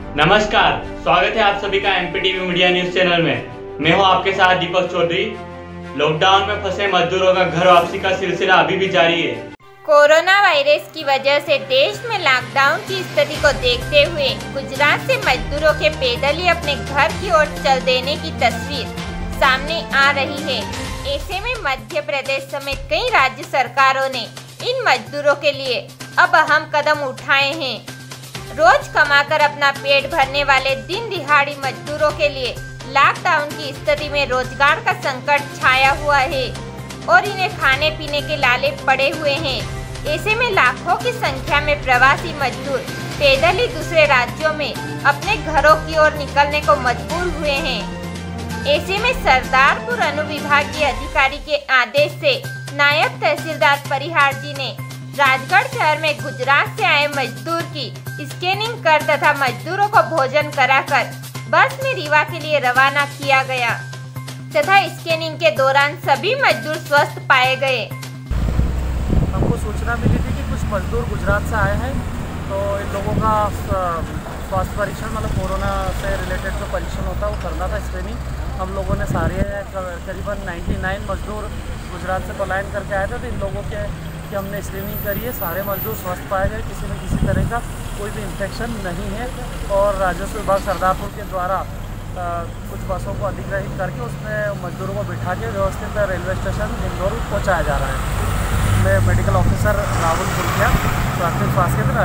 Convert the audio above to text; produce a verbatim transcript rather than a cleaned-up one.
नमस्कार, स्वागत है आप सभी का एमपीटीवी मीडिया न्यूज चैनल में। मैं हूं आपके साथ दीपक चौधरी। लॉकडाउन में फंसे मजदूरों का घर वापसी का सिलसिला अभी भी जारी है। कोरोना वायरस की वजह से देश में लॉकडाउन की स्थिति को देखते हुए गुजरात से मजदूरों के पैदल ही अपने घर की ओर चल देने की तस्वीर सामने आ रही है। ऐसे में मध्य प्रदेश समेत कई राज्य सरकारों ने इन मजदूरों के लिए अब अहम कदम उठाए हैं। रोज कमाकर अपना पेट भरने वाले दिन दिहाड़ी मजदूरों के लिए लॉकडाउन की स्थिति में रोजगार का संकट छाया हुआ है और इन्हें खाने पीने के लाले पड़े हुए हैं। ऐसे में लाखों की संख्या में प्रवासी मजदूर पैदल ही दूसरे राज्यों में अपने घरों की ओर निकलने को मजबूर हुए हैं। ऐसे में सरदारपुर अनुविभागीय अधिकारी के आदेश से नायब तहसीलदार परिहार जी ने राजगढ़ शहर में गुजरात से आए मजदूर की स्कैनिंग कर तथा मजदूरों को भोजन कराकर बस में रीवा के लिए रवाना किया गया तथा स्कैनिंग के दौरान सभी मजदूर स्वस्थ पाए गए। हमको सूचना मिली थी कि कुछ मजदूर गुजरात से आए हैं, तो इन लोगों का स्वास्थ्य परीक्षण मतलब कोरोना से रिलेटेड जो परीक्षण होता है वो करना था, स्क्रीनिंग। हम लोगों ने सारे करीबन निन्यानवे मजदूर गुजरात से पलायन करके आए थे, तो इन लोगों के कि हमने स्क्रीनिंग करी है, सारे मजदूर स्वस्थ पाए गए, किसी न किसी तरह का कोई भी इन्फेक्शन नहीं है। और राजस्व विभाग सरदारपुर के द्वारा आ, कुछ बसों को अधिग्रहित करके उसमें मजदूरों को बिठा के व्यवस्थित रेलवे स्टेशन इंदौर पहुँचाया जा रहा है। मैं मेडिकल ऑफिसर राहुल पुलकिया, प्राथमिक स्वास्थ्य केंद्र